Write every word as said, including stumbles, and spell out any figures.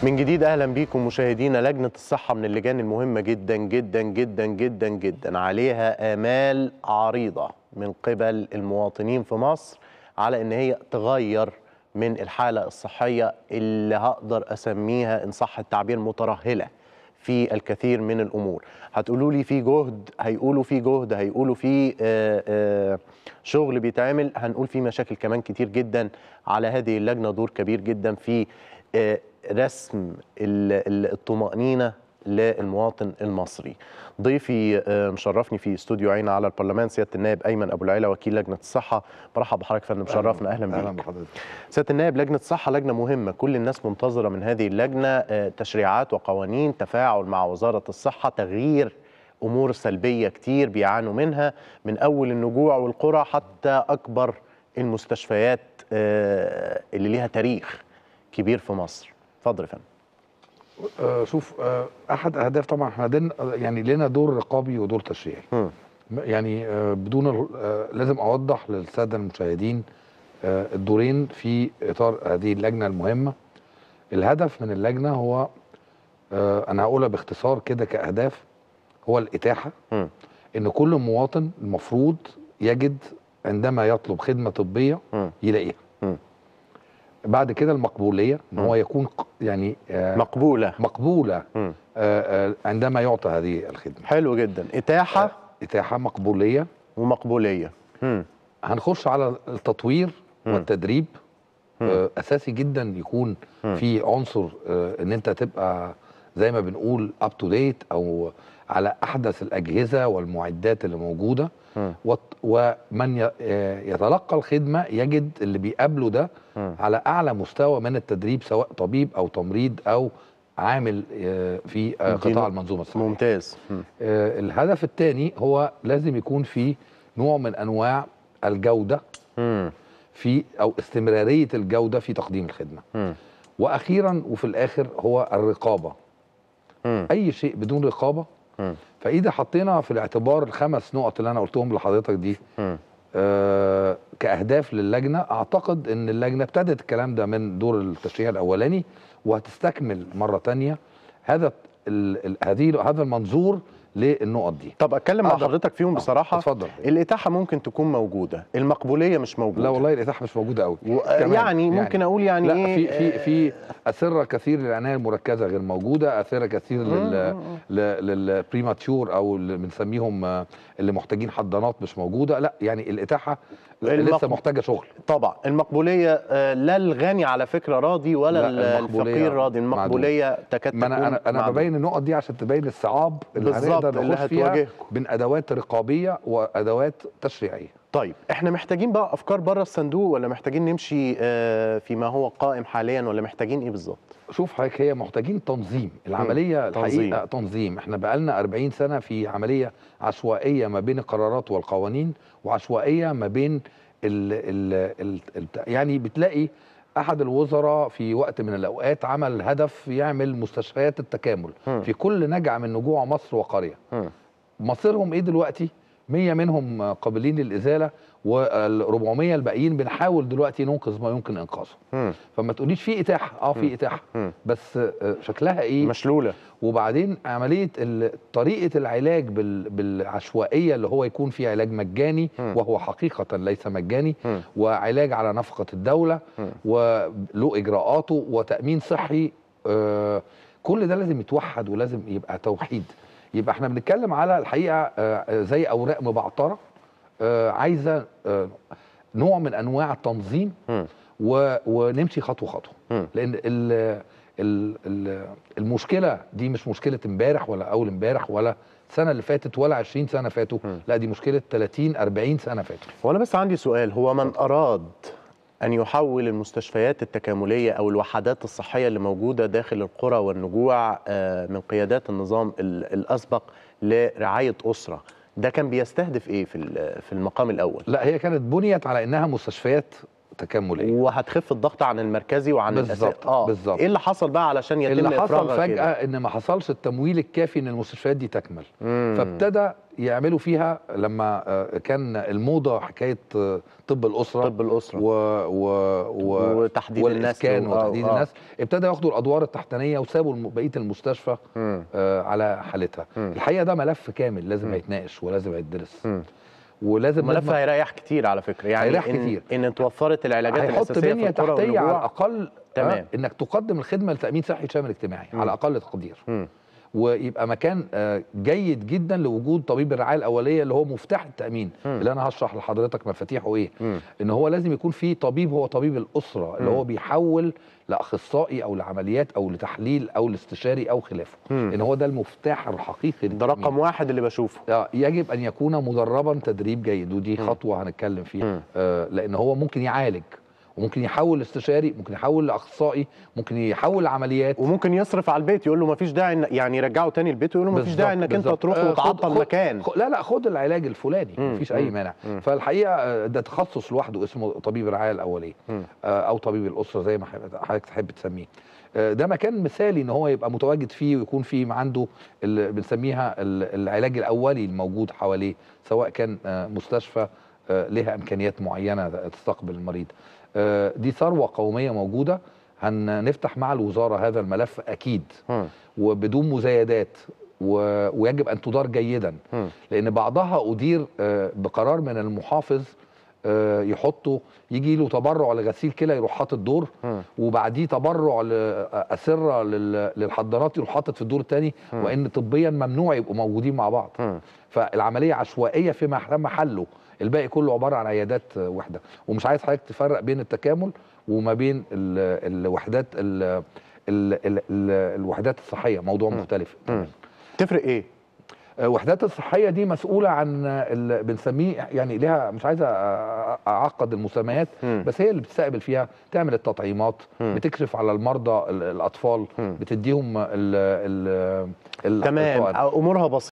من جديد اهلا بيكم مشاهدينا. لجنه الصحه من اللجان المهمه جدا جدا جدا جدا جدا، عليها آمال عريضه من قبل المواطنين في مصر على ان هي تغير من الحاله الصحيه اللي هقدر اسميها ان صح التعبير مترهله في الكثير من الامور. هتقولوا لي في جهد، هيقولوا في جهد، هيقولوا في آه آه شغل بيتعمل، هنقول في مشاكل كمان كتير جدا. على هذه اللجنه دور كبير جدا في آه رسم الطمأنينة للمواطن المصري. ضيفي مشرفني في استوديو عين على البرلمان سيادة النائب أيمن أبو العلا وكيل لجنة الصحة. برحب بحضرتك فندم، مشرفنا. أهلا بيك. أهلا بحضرتك سيادة النائب. لجنة الصحة لجنة مهمة، كل الناس منتظرة من هذه اللجنة تشريعات وقوانين، تفاعل مع وزارة الصحة، تغيير أمور سلبية كتير بيعانوا منها، من أول النجوع والقرى حتى أكبر المستشفيات اللي ليها تاريخ كبير في مصر. اتفضل يا فندم. آه شوف، آه احد اهداف طبعا احنا يعني لنا دور رقابي ودور تشريعي. يعني آه بدون آه لازم اوضح للساده المشاهدين آه الدورين في اطار هذه اللجنه المهمه. الهدف من اللجنه هو آه انا هقولها باختصار كده كاهداف، هو الاتاحه. م. ان كل مواطن المفروض يجد عندما يطلب خدمه طبيه م. يلاقيها. م. بعد كده المقبوليه، ان هو يكون يعني آه مقبوله مقبوله آه آه عندما يعطى هذه الخدمه. حلو جدا. اتاحه آه اتاحه، مقبوليه ومقبوليه. مم. هنخش على التطوير مم. والتدريب. آه اساسي جدا يكون مم. في عنصر آه ان انت تبقى زي ما بنقول اب تو ديت او على احدث الاجهزه والمعدات اللي موجوده. م. ومن يتلقى الخدمه يجد اللي بيقابله ده م. على اعلى مستوى من التدريب، سواء طبيب او تمريض او عامل في قطاع المنظومه الصحيه. ممتاز. م. الهدف الثاني هو لازم يكون في نوع من انواع الجوده م. في او استمراريه الجوده في تقديم الخدمه. م. واخيرا وفي الاخر هو الرقابه. م. اي شيء بدون رقابه. م. فاذا حطينا في الاعتبار الخمس نقط اللي انا قلتهم لحضرتك دي آه كاهداف للجنه، اعتقد ان اللجنه ابتدت الكلام ده من دور التشريع الاولاني وهتستكمل مره ثانيه هذا هذه هذا المنظور للنقط دي. طب اتكلم مع حضرتك فيهم بصراحه. اتفضل. الاتاحه ممكن تكون موجوده، المقبوليه مش موجوده. لا والله الاتاحه مش موجوده قوي. و... يعني ممكن يعني اقول يعني لا ايه، في في في اسره كثير للعنايه المركزه غير موجوده، اسره كثير لل للبريماتيور او اللي بنسميهم اللي محتاجين حضانات مش موجوده. لا يعني الاتاحه المق... لسه محتاجه شغل. طبعا المقبوليه لا الغني على فكره راضي ولا الفقير راضي. المقبوليه تكاد تكون. انا انا انا ببين النقط دي عشان تبين الصعاب اللي هنقدر نخش فيها بين ادوات رقابيه وادوات تشريعيه. طيب احنا محتاجين بقى افكار بره الصندوق، ولا محتاجين نمشي فيما هو قائم حاليا، ولا محتاجين ايه بالظبط؟ شوف حضرتك، هي محتاجين تنظيم العمليه. الحقيقه تنظيم. احنا بقالنا أربعين سنه في عمليه عشوائيه ما بين القرارات والقوانين، وعشوائيه ما بين ال ال ال ال يعني بتلاقي احد الوزراء في وقت من الاوقات عمل هدف يعمل مستشفيات التكامل م. في كل نجع من نجوع مصر وقريه. م. مصيرهم ايه دلوقتي؟ مية منهم قابلين للازاله، وال400 الباقيين بنحاول دلوقتي ننقذ ما يمكن انقاذه. فما تقوليش في اتاحه، اه في اتاحه، بس شكلها ايه؟ مشلوله. وبعدين عمليه طريقه العلاج بالعشوائيه اللي هو يكون في علاج مجاني وهو حقيقه ليس مجاني، وعلاج على نفقه الدوله وله اجراءاته وتامين صحي. آه كل ده لازم يتوحد ولازم يبقى توحيد. يبقى احنا بنتكلم على الحقيقه آه زي اوراق مبعتره آه عايزه آه نوع من انواع التنظيم ونمشي خطوه خطوه. م. لان ال ال ال المشكله دي مش مشكله امبارح ولا اول امبارح ولا السنه اللي فاتت ولا عشرين سنه فاتوا. م. لا دي مشكله ثلاثين أربعين سنه فاتوا. وانا بس عندي سؤال، هو من اراد أن يحول المستشفيات التكاملية أو الوحدات الصحية اللي موجودة داخل القرى والنجوع من قيادات النظام الأسبق لرعاية أسرة، ده كان بيستهدف إيه في في المقام الأول؟ لا هي كانت بنيت على إنها مستشفيات التكامليه، وهتخف الضغط عن المركزي وعن بالظبط اه بالظبط. ايه اللي حصل بقى علشان يتم اللي حصل افراغها فجاه كده؟ ان ما حصلش التمويل الكافي ان المستشفيات دي تكمل. مم. فابتدى يعملوا فيها لما كان الموضه حكايه طب الاسره طب الاسره و... و... و... وتحديد والاسكان النسل وتحديد آه. النسل، ابتدى ياخدوا الادوار التحتانيه وسابوا الم- بقيه المستشفى مم. آه على حالتها. مم. الحقيقه ده ملف كامل لازم مم. يتناقش ولازم يتدرس، مم. ولازم الملف نضمن- هيريح كتير على فكره، يعني هيريح إن كتير. ان توفرت العلاجات هيحط الاساسيه في بنيه القرى تحتيه على والنجوع. الاقل، تمام. آه انك تقدم الخدمه لتامين صحي شامل اجتماعي مم. على اقل تقدير. مم. ويبقى مكان آه، جيد جدا لوجود طبيب الرعايه الاوليه اللي هو مفتاح التامين، مم. اللي انا هشرح لحضرتك مفاتيحه ايه. مم. ان هو لازم يكون في طبيب هو طبيب الاسره اللي مم. هو بيحول لاخصائي او لعمليات او لتحليل او لاستشاري او خلافه. مم. ان هو ده المفتاح الحقيقي ده للتأمين. رقم واحد اللي بشوفه. آه، يجب ان يكون مدربا تدريب جيد، ودي مم. خطوه هنتكلم فيها. مم. آه لان هو ممكن يعالج وممكن يحول لاستشاري، ممكن يحول لاخصائي، ممكن يحول لعمليات، وممكن يصرف على البيت، يقول له ما فيش داعي إن- يعني يرجعه تاني البيت ويقول له ما فيش داعي انك انت بالظبط. تروح آه، وتعطل خد- خد- مكان. خد لا لا خد العلاج الفلاني، مم. مفيش اي مم. مانع. مم. فالحقيقه آه، ده تخصص لوحده اسمه طبيب الرعايه الاوليه، مم. آه، او طبيب الاسره زي ما حضرتك تحب تسميه. آه، ده مكان مثالي ان هو يبقى متواجد فيه ويكون فيه عنده اللي بنسميها ال- العلاج الاولي الموجود حواليه، سواء كان آه، مستشفى آه، لها امكانيات معينه تستقبل المريض. آه، دي ثروه قوميه موجوده. هنفتح مع الوزاره هذا الملف اكيد، مم. وبدون مزايدات، و- ويجب ان تدار جيدا، مم. لان بعضها ادير آه، بقرار من المحافظ، آه، يحطوا يجي له تبرع لغسيل كلى يروح حاطط دور، مم. وبعديه تبرع لاسره لل- للحضانات يروح حاطط في الدور الثاني، مم. وان طبيا ممنوع يبقوا موجودين مع بعض. مم. فالعمليه عشوائيه في مح- محله، الباقي كله عباره عن عيادات آه، وحده. ومش عايز حضرتك تفرق بين التكامل وما بين ال- الوحدات ال ال ال ال الوحدات الصحيه، موضوع مم. مختلف. مم. تفرق ايه؟ الوحدات الصحيه دي مسؤوله عن اللي بنسميه، يعني لها، مش عايز أ- اعقد المسميات، مم. بس هي اللي بتستقبل فيها، تعمل التطعيمات، مم. بتكشف على المرضى ال- الاطفال، مم. بتديهم ال ال ال- تمام، الحقن. امورها بسيطه.